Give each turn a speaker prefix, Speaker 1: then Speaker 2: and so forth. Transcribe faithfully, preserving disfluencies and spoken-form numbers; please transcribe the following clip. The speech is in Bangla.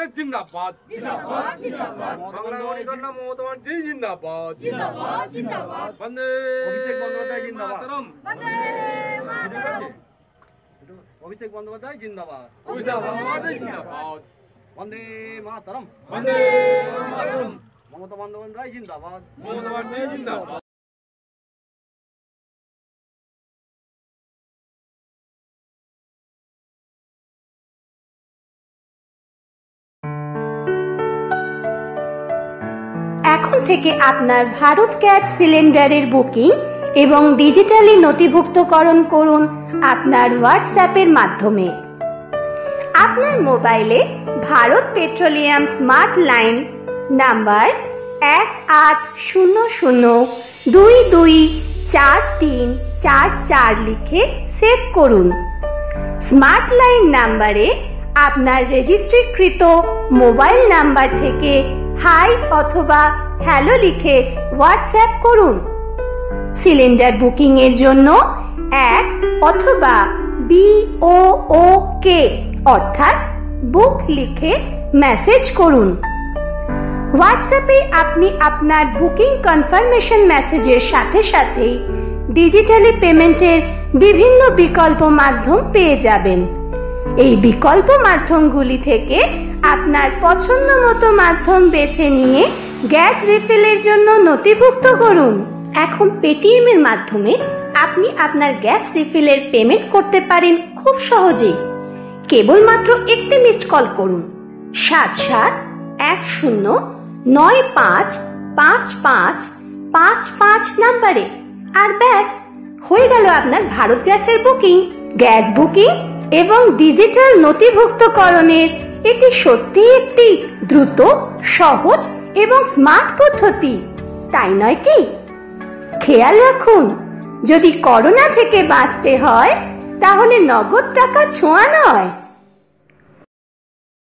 Speaker 1: বন্ধনের জিন্দাবাদ জিন্দাবাদ জিন্দাবাদ বাংলা গণিতনা মমতা ব্যানার্জি জিন্দাবাদ জিন্দাবাদ জিন্দাবাদ বন্দে অভিষেক বন্দ্যোপাধ্যায় জিন্দাবাদ বন্দে মাতরম অভিষেক বন্দ্যোপাধ্যায় জিন্দাবাদ অভিষেক বন্দ্যোপাধ্যায় জিন্দাবাদ বন্দে মাতরম বন্দে মাতরম মমতা বন্দ্যোপাধ্যায় জিন্দাবাদ মমতা ব্যানার্জি জিন্দাবাদ।
Speaker 2: এখন থেকে আপনার ভারত গ্যাস সিলিন্ডারের বুকিং এবং ডিজিটালি নথিভুক্তকরণ করুন আপনার হোয়াটসঅ্যাপের মাধ্যমে। আপনার মোবাইলে Bharat petroleum smart line number এক আট শূন্য শূন্য দুই দুই চার তিন চার চার লিখে সেভ করুন। স্মার্ট লাইন নাম্বারে আপনার রেজিস্ট্রিকৃত মোবাইল নাম্বার থেকে হাই অথবা হ্যালো লিখে হোয়াটসঅ্যাপ করুন। সিলিন্ডার বুকিং এর জন্য এক অথবা বি ও ও কে অর্থাৎ বুক লিখে মেসেজ করুন। হোয়াটসঅ্যাপে আপনি আপনার বুকিং কনফার্মেশন মেসেজের সাথে সাথে ডিজিটালি পেমেন্টের বিভিন্ন বিকল্প মাধ্যম পেয়ে যাবেন। এই বিকল্প মাধ্যমগুলি থেকে আপনার পছন্দ মতো মাধ্যম বেছে নিয়ে গ্যাস রিফিলের জন্য নথিভুক্ত করুন। এখন পেটিএম এর মাধ্যমে আপনি আপনার গ্যাস রিফিলের পেমেন্ট করতে পারেন খুব সহজেই। কেবলমাত্র একটি মিসড কল করুন সাত সাত এক শূন্য নয় পাঁচ পাঁচ পাঁচ পাঁচ পাঁচ নাম্বারে, আর ব্যাস হয়ে গেল আপনার ভারত গ্যাসের বুকিং। গ্যাস বুকিং এবং ডিজিটাল নথিভুক্তকরণের এটি সত্যি একটি দ্রুত, সহজ এবং স্মার্ট পদ্ধতি, তাই নয় কি? খেয়াল রাখুন, যদি করোনা থেকে বাঁচতে হয় তাহলে নগদ টাকা ছোঁয়া নয়।